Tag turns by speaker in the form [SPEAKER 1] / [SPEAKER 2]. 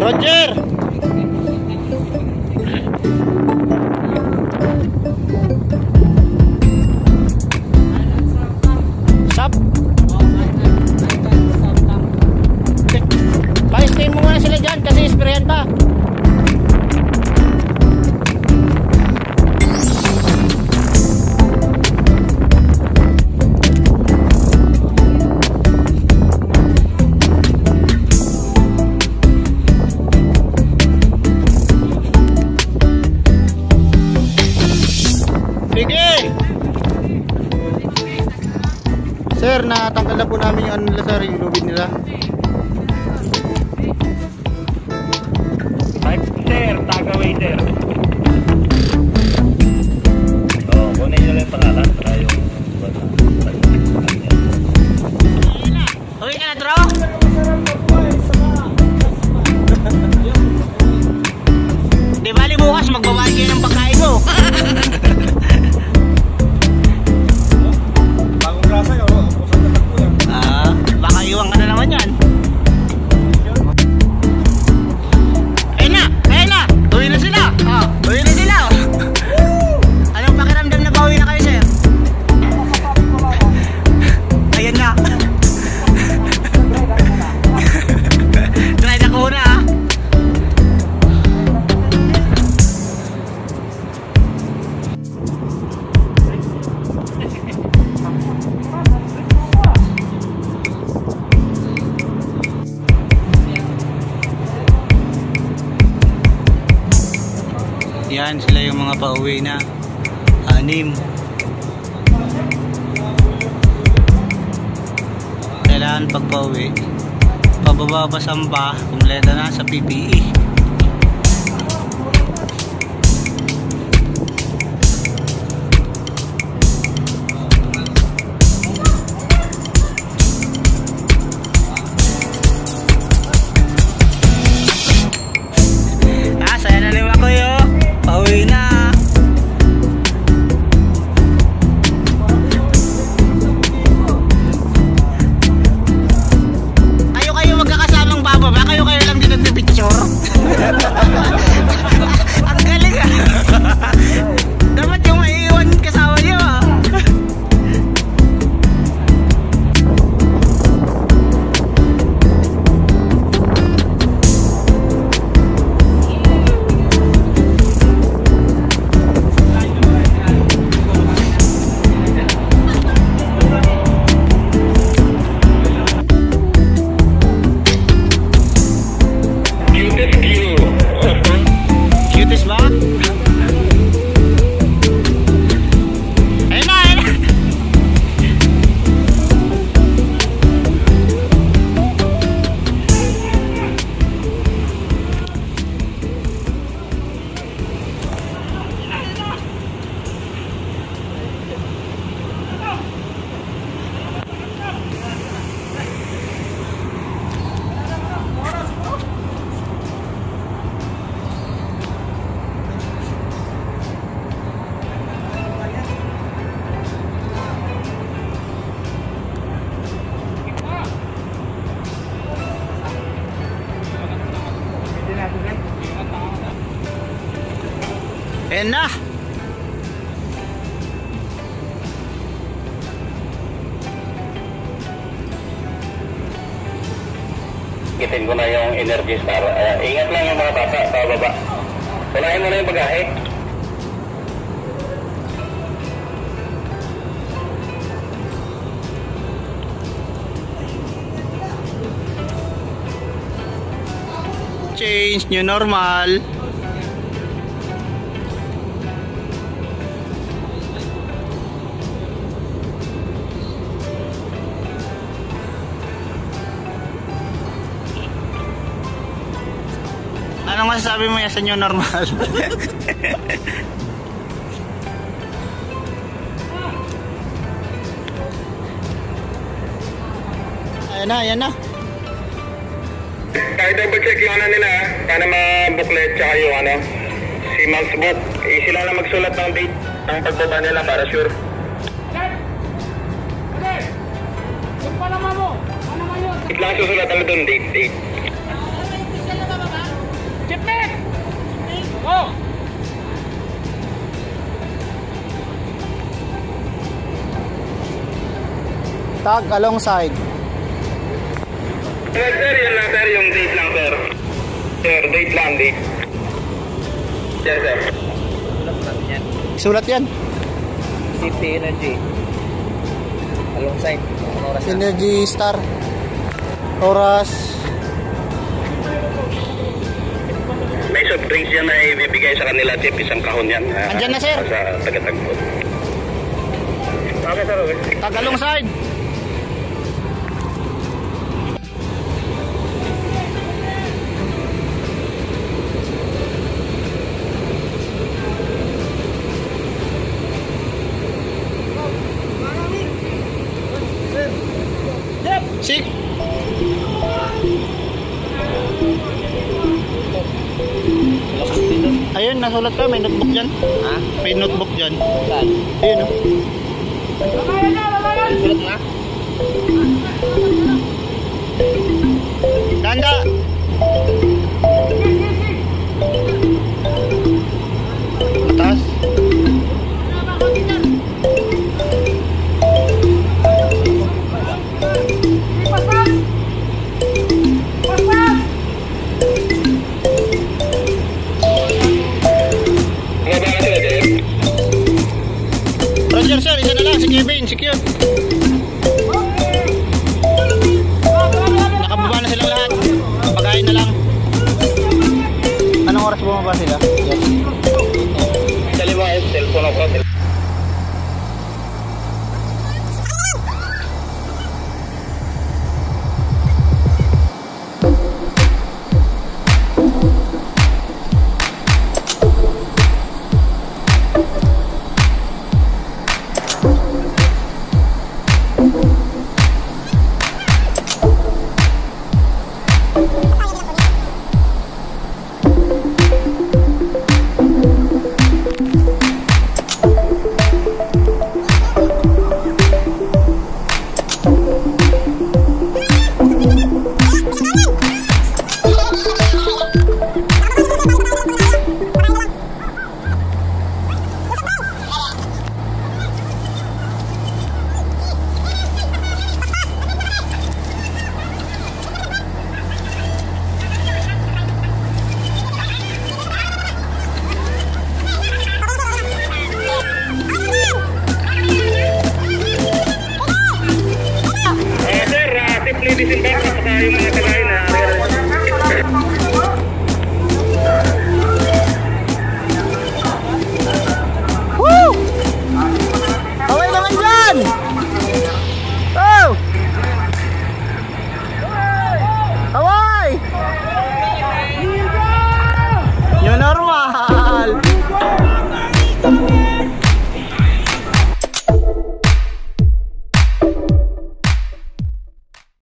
[SPEAKER 1] Roger! Sap? Pa-stay mo muna sila dyan kasi isprayan pa. Sir, natanggal na po namin yung ano nila sir, yung lubid nila.
[SPEAKER 2] Type sir, taga waiter. So, kunin nyo lang yung pangalan para yung...
[SPEAKER 1] Okay ka na, Dro? Di bali bukas magbabalik kayo ng pagkain mo. Baka iwan ka na naman yan. Ayun na! Ayun na! Uwi na sila! Uwi na sila! Anong pakiramdam na pauwi na kayo, sir? Ayan na! Try na ko na, ha? Yan sila yung mga pauwi na 6. Kailangan pag pauwi pababa pa samba, kumpleta na sa PPE. Saya na lima ko yo. Pauwi na. Kayo magkakasamang bababa. Kayo lang din nagpipicture. Ang galing ah. Dapat yung maiiwan kasama niyo ah. Cutest ba? Ayun na, ayun na. Ayan na.
[SPEAKER 2] Gitin ko na yung Energy Star. Ingat lang yung mga bata sa baba. Unahin mo na yung bagahe.
[SPEAKER 1] Change new normal. Anong masasabi mo yan sa new normal? Ayan na, ayan na.
[SPEAKER 2] Kahit double check yung ano nila, para ma-booklet tsaka yung ano, si Mouse Book. Sila lang magsulat ng date ng pagbaba nila para sure. Lang susulat ano doon, date.
[SPEAKER 1] Chipmet! Oh!
[SPEAKER 3] Tag alongside.
[SPEAKER 2] Sir, yun lang sir, yung date lang sir. Sir, date lang, date. Yes sir.
[SPEAKER 3] Sulat yan.
[SPEAKER 4] CP Energy. Alongside. Anong oras na?
[SPEAKER 3] Energy Star. Oras.
[SPEAKER 2] May soft drinks yan na ibibigay sa kanila, Chip. Isang kahon yan.
[SPEAKER 3] Andyan na, sir.
[SPEAKER 2] Sa tagatagpon. Okay sir, okay.
[SPEAKER 3] Tag alongside. Sik. Ayun, nasulat ka. May notebook dyan.
[SPEAKER 4] Ha?
[SPEAKER 3] May notebook dyan.
[SPEAKER 4] Saan?
[SPEAKER 3] Ayun, oh.
[SPEAKER 4] Sulat na?
[SPEAKER 3] Ganda. Atas. Roger sir, isa na lang si Kevin, secure.